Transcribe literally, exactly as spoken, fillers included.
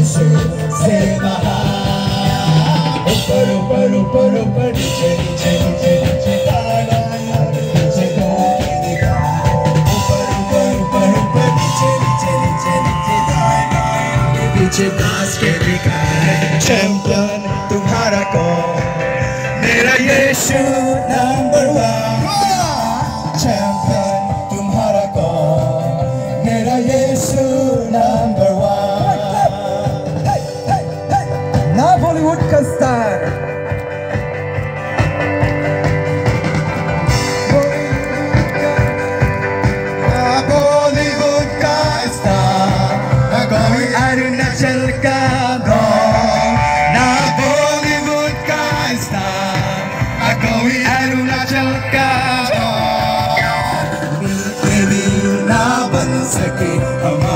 यीशु से महान। ऊपर ऊपर ऊपर ऊपर नीचे नीचे नीचे नीचे दाना नीचे दो ऊपर ऊपर ऊपर ऊपर नीचे नीचे नीचे नीचे दाना पीछे दास के लिखा है चैंपियन तुम्हारा कौन? मेरा यीशु नंबर वन। चैंपियन तुम्हारा कौन? मेरा यीशु नंबर वन। ना बॉलीवुड का स्टार बॉलीवुड का स्टार ना कोई अरुणाचल का डॉन। ना बॉलीवुड का स्टार ना कोई अरुणाचल का डॉन। ना बन सके हम